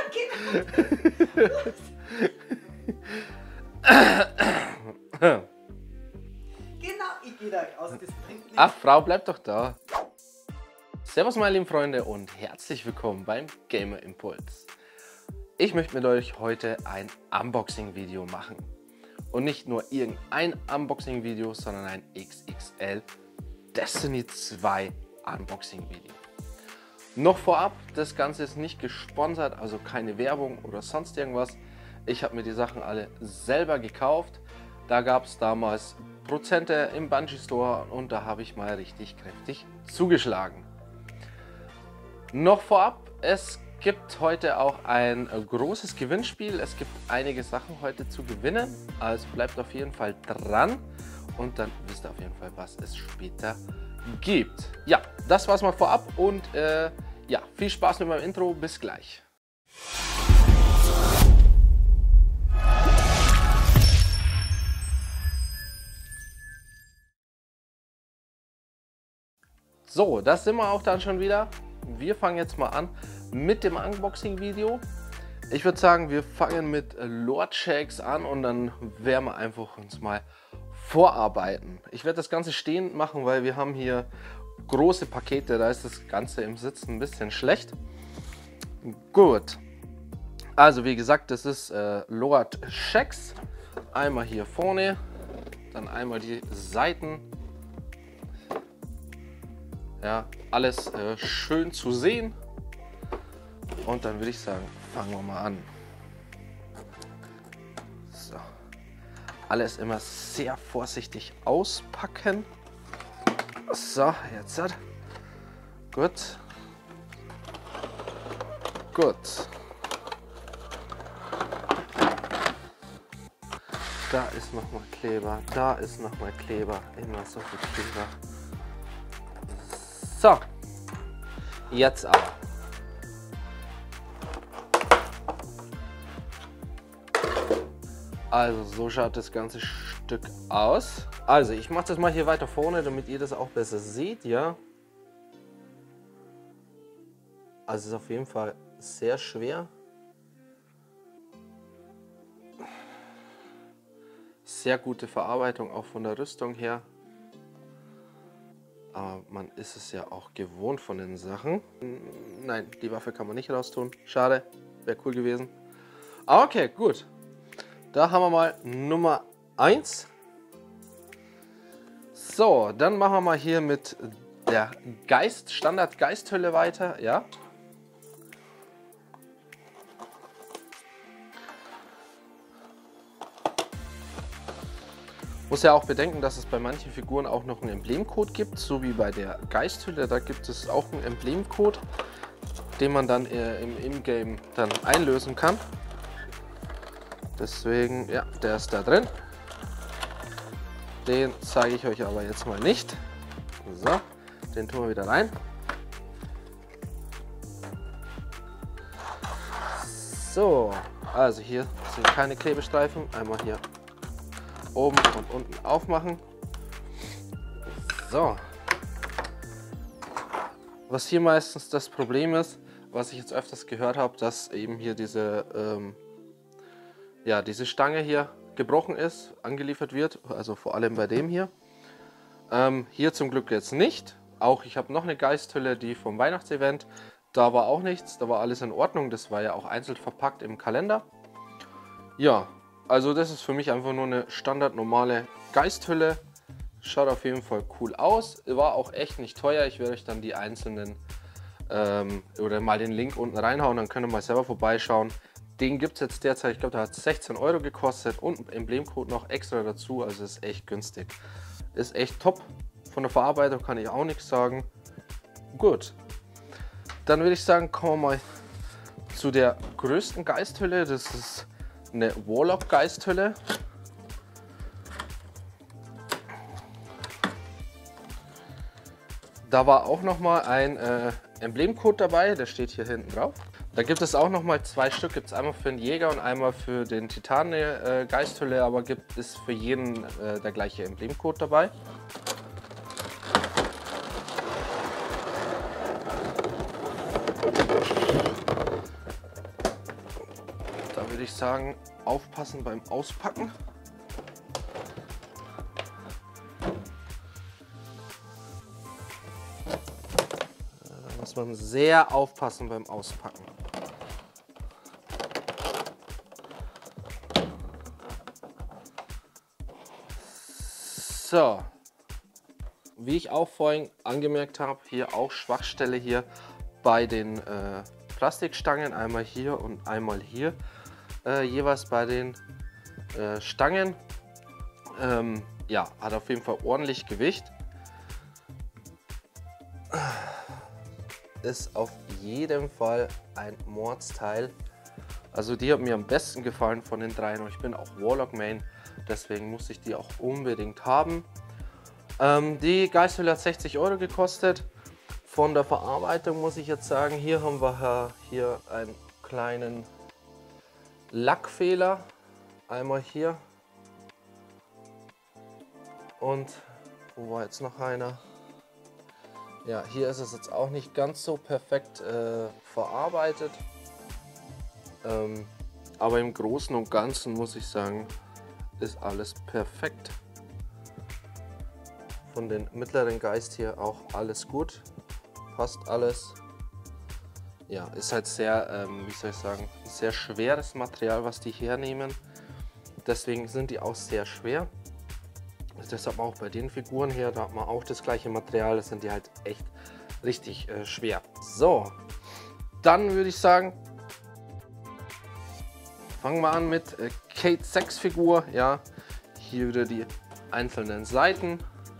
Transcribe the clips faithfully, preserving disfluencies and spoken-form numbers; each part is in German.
Genau, ich gehe da aus. Das bringt nichts. Ach, Frau, bleib doch da. Servus meine lieben Freunde und herzlich willkommen beim Gamer Impuls. Ich möchte mit euch heute ein Unboxing-Video machen. Und nicht nur irgendein Unboxing-Video, sondern ein X X L Destiny zwei Unboxing-Video. Noch vorab, das Ganze ist nicht gesponsert, also keine Werbung oder sonst irgendwas. Ich habe mir die Sachen alle selber gekauft. Da gab es damals Prozente im Bungie Store und da habe ich mal richtig kräftig zugeschlagen. Noch vorab, es gibt heute auch ein großes Gewinnspiel. Es gibt einige Sachen heute zu gewinnen, also bleibt auf jeden Fall dran und dann wisst ihr auf jeden Fall, was es später gibt. Ja, das war's mal vorab und äh, ja, viel Spaß mit meinem Intro, bis gleich. So, das sind wir auch dann schon wieder. Wir fangen jetzt mal an mit dem Unboxing-Video. Ich würde sagen, wir fangen mit Lord Shakes an und dann werden wir einfach uns mal vorarbeiten. Ich werde das Ganze stehend machen, weil wir haben hier große Pakete, da ist das Ganze im Sitzen ein bisschen schlecht. Gut, also wie gesagt, das ist äh, Lord Shakes. Einmal hier vorne, dann einmal die Seiten. Ja, alles äh, schön zu sehen. Und dann würde ich sagen, fangen wir mal an. So. Alles immer sehr vorsichtig auspacken. So, jetzt hat. Gut. Gut. Da ist nochmal Kleber, da ist nochmal Kleber. Immer so viel Kleber. So, jetzt aber. Also so schaut das ganze Stück aus. Also ich mache das mal hier weiter vorne, damit ihr das auch besser seht, ja. Also es ist auf jeden Fall sehr schwer. Sehr gute Verarbeitung auch von der Rüstung her. Aber man ist es ja auch gewohnt von den Sachen. Nein, die Waffe kann man nicht raustun. Schade, wäre cool gewesen. Okay, gut. Da haben wir mal Nummer eins. So, dann machen wir mal hier mit der Geist, Standard Geisthülle weiter. Ja. Muss ja auch bedenken, dass es bei manchen Figuren auch noch einen Emblemcode gibt, so wie bei der Geisthülle. Da gibt es auch einen Emblemcode, den man dann äh, im Ingame dann einlösen kann. Deswegen, ja, der ist da drin. Den zeige ich euch aber jetzt mal nicht. So, den tun wir wieder rein. So, also hier sind keine Klebestreifen. Einmal hier oben und unten aufmachen. So. Was hier meistens das Problem ist, was ich jetzt öfters gehört habe, dass eben hier diese, ähm, ja, diese Stange hier gebrochen ist, angeliefert wird, also vor allem bei dem hier. Ähm, hier zum Glück jetzt nicht. Auch ich habe noch eine Geisthülle, die vom Weihnachtsevent. Da war auch nichts, da war alles in Ordnung. Das war ja auch einzeln verpackt im Kalender. Ja. Also das ist für mich einfach nur eine standard normale Geisthülle. Schaut auf jeden Fall cool aus. War auch echt nicht teuer. Ich werde euch dann die einzelnen ähm, oder mal den Link unten reinhauen. Dann könnt ihr mal selber vorbeischauen. Den gibt es jetzt derzeit, ich glaube, der hat sechzehn Euro gekostet und ein Emblemcode noch extra dazu. Also ist echt günstig. Ist echt top. Von der Verarbeitung kann ich auch nichts sagen. Gut. Dann würde ich sagen, kommen wir mal zu der größten Geisthülle. Das ist eine Warlock Geisthülle. Da war auch noch mal ein äh, Emblemcode dabei, der steht hier hinten drauf. Da gibt es auch noch mal zwei Stück, gibt es einmal für den Jäger und einmal für den Titan äh, Geisthülle, aber gibt es für jeden äh, der gleiche Emblemcode dabei. würde ich sagen, aufpassen beim Auspacken. Da muss man sehr aufpassen beim Auspacken. So, wie ich auch vorhin angemerkt habe, hier auch Schwachstelle hier bei den äh, Plastikstangen, einmal hier und einmal hier, äh, jeweils bei den äh, Stangen. Ähm, ja, hat auf jeden Fall ordentlich Gewicht. Ist auf jeden Fall ein Mordsteil. Also die hat mir am besten gefallen von den dreien und ich bin auch Warlock Main, deswegen muss ich die auch unbedingt haben. Ähm, die Geisthülle hat sechzig Euro gekostet. Von der Verarbeitung muss ich jetzt sagen, hier haben wir hier einen kleinen Lackfehler. Einmal hier. Und wo war jetzt noch einer? Ja, hier ist es jetzt auch nicht ganz so perfekt äh, verarbeitet. Ähm, aber im Großen und Ganzen muss ich sagen, ist alles perfekt. Von den mittleren Geist hier auch alles gut. Passt alles. Ja, ist halt sehr, ähm, wie soll ich sagen, sehr schweres Material, was die hernehmen. Deswegen sind die auch sehr schwer. Deshalb auch bei den Figuren hier, da hat man auch das gleiche Material, das sind die halt echt richtig äh, schwer. So, dann würde ich sagen, fangen wir an mit äh, Kate sechs Figur. Ja, hier wieder die einzelnen Seiten.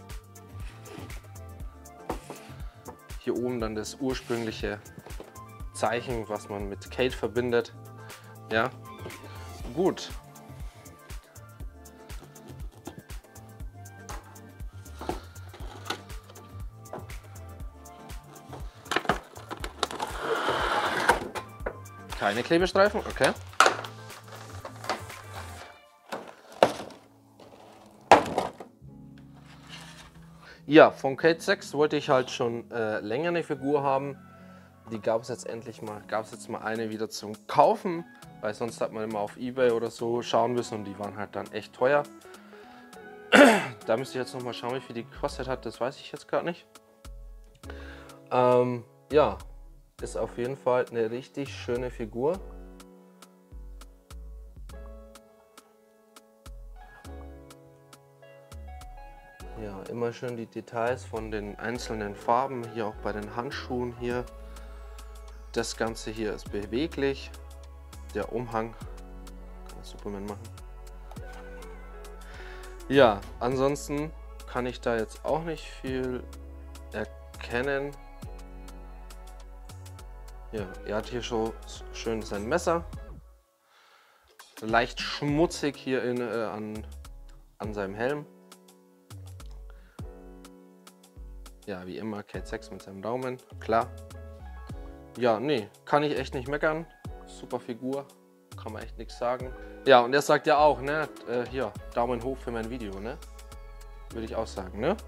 Hier oben dann das ursprüngliche Zeichen, was man mit Kate verbindet. Ja, gut. Keine Klebestreifen, okay. Ja, von Kate sechs wollte ich halt schon äh, länger eine Figur haben. Die gab es jetzt endlich mal, gab es jetzt mal eine wieder zum Kaufen, weil sonst hat man immer auf eBay oder so schauen müssen und die waren halt dann echt teuer. Da müsste ich jetzt noch mal schauen, wie viel die gekostet hat, das weiß ich jetzt gar nicht. Ähm, ja. Ist auf jeden Fall eine richtig schöne Figur. Ja, immer schön die Details von den einzelnen Farben, hier auch bei den Handschuhen hier. Das Ganze hier ist beweglich. Der Umhang kann Superman machen. Ja, ansonsten kann ich da jetzt auch nicht viel erkennen. Ja, er hat hier schon schön sein Messer. Leicht schmutzig hier in, äh, an, an seinem Helm. Ja, wie immer Kate sechs mit seinem Daumen, klar. Ja, nee, kann ich echt nicht meckern. Super Figur, kann man echt nichts sagen. Ja, und er sagt ja auch, ne, äh, hier, Daumen hoch für mein Video, ne? Würde ich auch sagen, ne?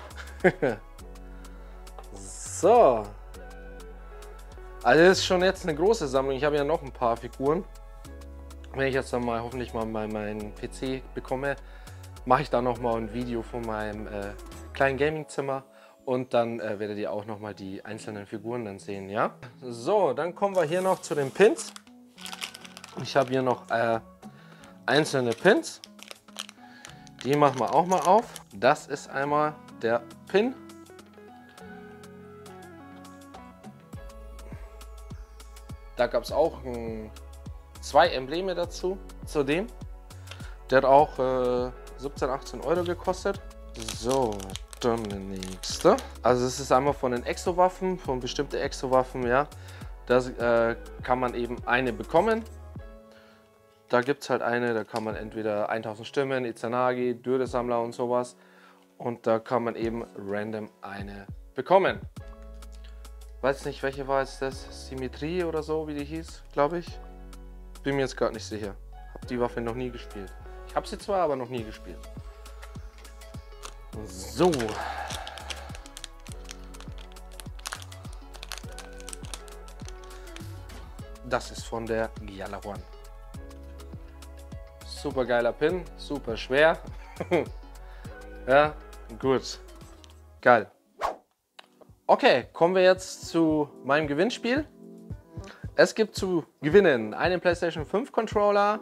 So. Also das ist schon jetzt eine große Sammlung. Ich habe ja noch ein paar Figuren. Wenn ich jetzt dann mal hoffentlich mal meinen P C bekomme, mache ich da noch mal ein Video von meinem äh, kleinen Gaming-Zimmer und dann äh, werdet ihr auch noch mal die einzelnen Figuren dann sehen, ja? So, dann kommen wir hier noch zu den Pins. Ich habe hier noch äh, einzelne Pins. Die machen wir auch mal auf. Das ist einmal der Pin. Da gab es auch ein, zwei Embleme dazu, zu dem. Der hat auch äh, siebzehn, achtzehn Euro gekostet. So, dann der nächste. Also es ist einmal von den Exo-Waffen, von bestimmten Exo-Waffen, ja. Da äh, kann man eben eine bekommen. Da gibt es halt eine, da kann man entweder tausend Stimmen, Izanagi, Dürre-Sammler und sowas. Und da kann man eben random eine bekommen. Weiß nicht, welche war jetzt das? Symmetrie oder so, wie die hieß, glaube ich. Bin mir jetzt gerade nicht sicher. Habe die Waffe noch nie gespielt. Ich habe sie zwar, aber noch nie gespielt. So. Das ist von der Gjallarhorn. super geiler Pin, super schwer. Ja, gut. Geil. Okay, kommen wir jetzt zu meinem Gewinnspiel. Es gibt zu gewinnen einen PlayStation fünf Controller,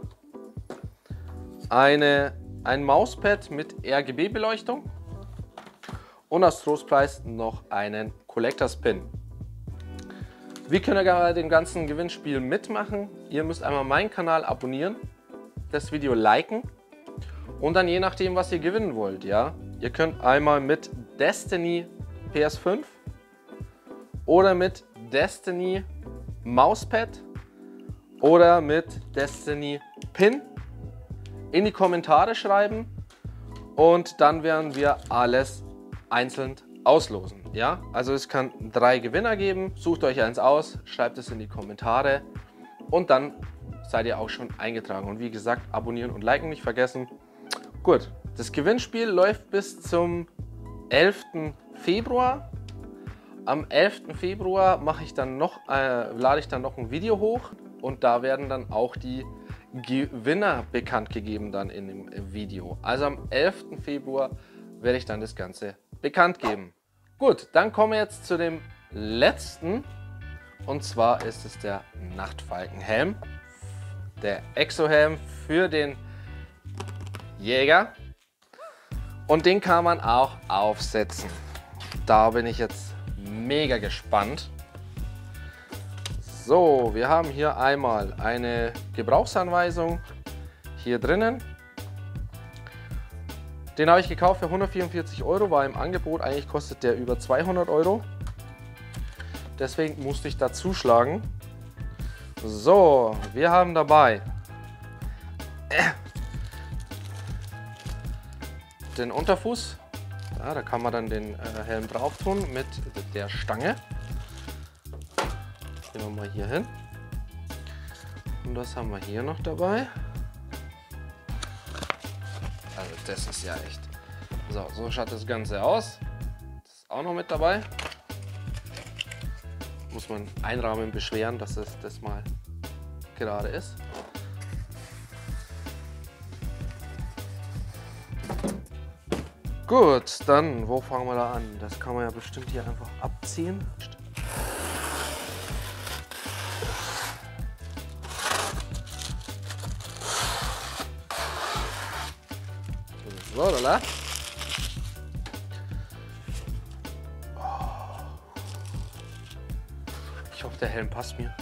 eine, ein Mauspad mit R G B-Beleuchtung und als Trostpreis noch einen Collectors Pin. Wie könnt ihr bei dem ganzen Gewinnspiel mitmachen? Ihr müsst einmal meinen Kanal abonnieren, das Video liken und dann je nachdem, was ihr gewinnen wollt. Ja? Ihr könnt einmal mit Destiny P S fünf oder mit Destiny Mauspad oder mit Destiny Pin in die Kommentare schreiben und dann werden wir alles einzeln auslosen. Ja? Also es kann drei Gewinner geben, sucht euch eins aus, schreibt es in die Kommentare und dann seid ihr auch schon eingetragen. Und wie gesagt, abonnieren und liken nicht vergessen. Gut, das Gewinnspiel läuft bis zum elften Februar. Am elften Februar mache ich dann noch, äh, lade ich dann noch ein Video hoch und da werden dann auch die Gewinner bekannt gegeben dann in dem Video. Also am elften Februar werde ich dann das Ganze bekannt geben. Gut, dann kommen wir jetzt zu dem letzten und zwar ist es der Nachtfalkenhelm, der Exohelm für den Jäger und den kann man auch aufsetzen. Da bin ich jetzt mega gespannt. So, wir haben hier einmal eine Gebrauchsanweisung hier drinnen. Den habe ich gekauft für hundertvierundvierzig Euro, war im Angebot, eigentlich kostet der über zweihundert Euro. Deswegen musste ich da zuschlagen. So, wir haben dabei den Unterfuß. Ja, da kann man dann den äh, Helm drauf tun mit der Stange. Gehen wir mal hier hin. Und das haben wir hier noch dabei. Also das ist ja echt. So, so schaut das Ganze aus. Das ist auch noch mit dabei. Muss man einrahmen, beschweren, dass es das mal gerade ist. Gut, dann, wo fangen wir da an? Das kann man ja bestimmt hier einfach abziehen. So, lala. Ich hoffe, der Helm passt mir.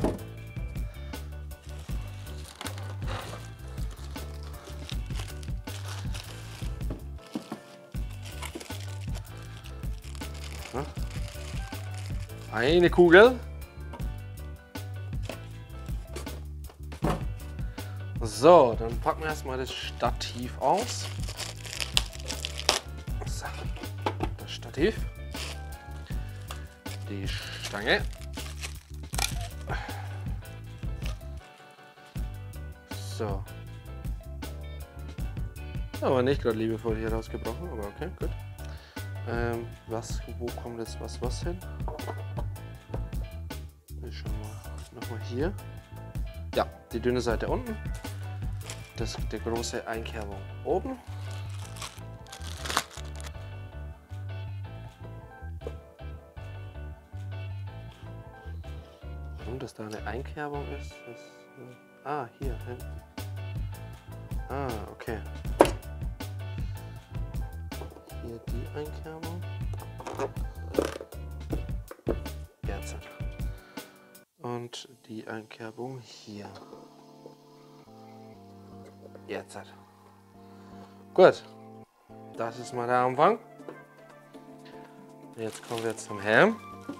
Eine Kugel. So, dann packen wir erstmal das Stativ aus. So, das Stativ. Die Stange. So. Aber nicht gerade liebevoll hier rausgebrochen, aber okay, gut. Ähm, was, wo kommt jetzt was, was hin? Ich schau mal, nochmal hier. Ja, die dünne Seite unten. Das, die große Einkerbung oben. Warum das da eine Einkerbung ist? Das, äh, ah, hier hinten. Ah, okay. Hier die Einkerbung. Jetzt. Und die Einkerbung hier. Jetzt. Gut. Das ist mal der Anfang. Jetzt kommen wir zum Helm.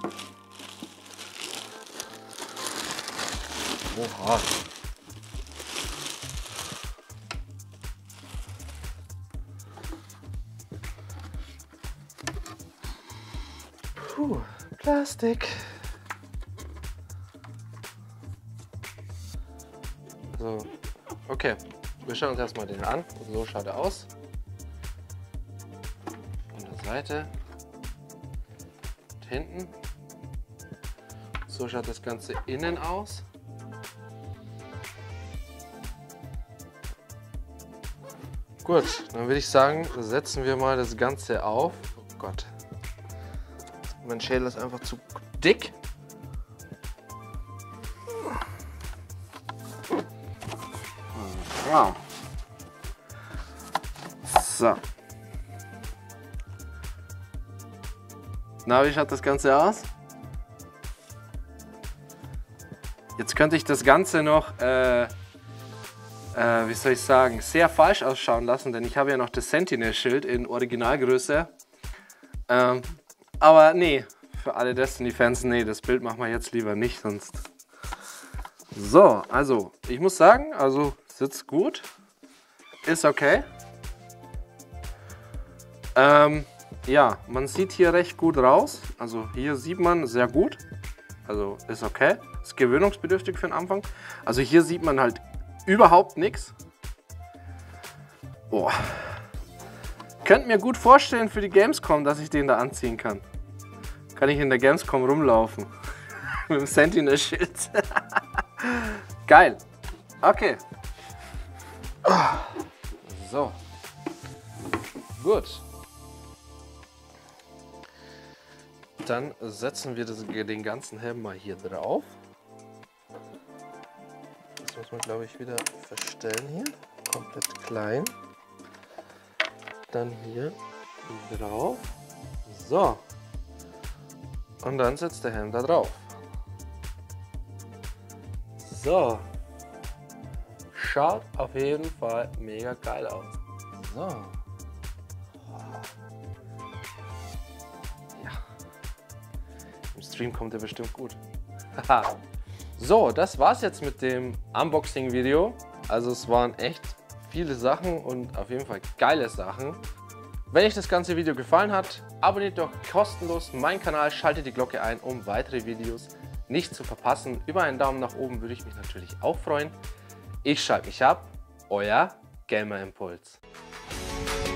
Oha. Puh, Plastik. So, okay. Wir schauen uns erstmal den an. So schaut er aus. Von der Seite. Und hinten. So schaut das Ganze innen aus. Gut, dann würde ich sagen, setzen wir mal das Ganze auf. Oh Gott. Mein Schädel ist einfach zu dick. Wow. So. Na, wie schaut das Ganze aus? Jetzt könnte ich das Ganze noch, äh, äh, wie soll ich sagen, sehr falsch ausschauen lassen, denn ich habe ja noch das Sentinel-Schild in Originalgröße. Ähm, aber nee, für alle Destiny-Fans, nee, das Bild machen wir jetzt lieber nicht, sonst... So, also, ich muss sagen, also sitzt gut, ist okay. Ähm, ja, man sieht hier recht gut raus, also hier sieht man sehr gut, also ist okay. Ist gewöhnungsbedürftig für den Anfang. Also hier sieht man halt überhaupt nichts. Boah. Könnt mir gut vorstellen für die Gamescom, dass ich den da anziehen kann. Kann ich in der Gamescom rumlaufen. Mit dem Sentinel-Schild. Geil. Okay. So. Gut. Dann setzen wir das, den ganzen Helm mal hier drauf. Das muss man, glaube ich, wieder verstellen hier. Komplett klein. Dann hier drauf. So. Und dann setzt der Helm da drauf. So. Schaut auf jeden Fall mega geil aus. So. Ja. Im Stream kommt er bestimmt gut. Haha. So, das war's jetzt mit dem Unboxing-Video. Also es waren echt viele Sachen und auf jeden Fall geile Sachen. Wenn euch das ganze Video gefallen hat, abonniert doch kostenlos meinen Kanal, schaltet die Glocke ein, um weitere Videos nicht zu verpassen. Über einen Daumen nach oben würde ich mich natürlich auch freuen. Ich schalte mich ab, euer Gamer Impuls.